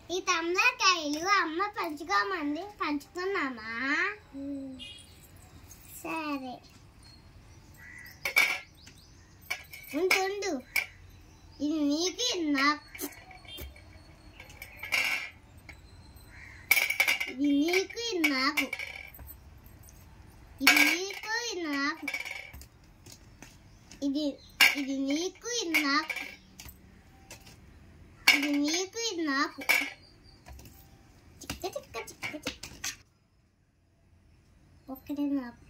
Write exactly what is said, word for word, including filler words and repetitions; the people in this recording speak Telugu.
ఈ తమలకాయలు అమ్మ పంచుకోమంది, పంచుకున్నామా? సరే ఉండు ఉండు, ఇది నీకు ఇది నాకు, ఇది నీకు ఇది నాకు, ఇది నీకు ఇది నాకు, ఇది ఇది నీకు ఇది నాకు, ఇది నీకు ఇది నాకు. చిక్క చిక్క చిక్క చిక్క ఒక్కటే నాకు.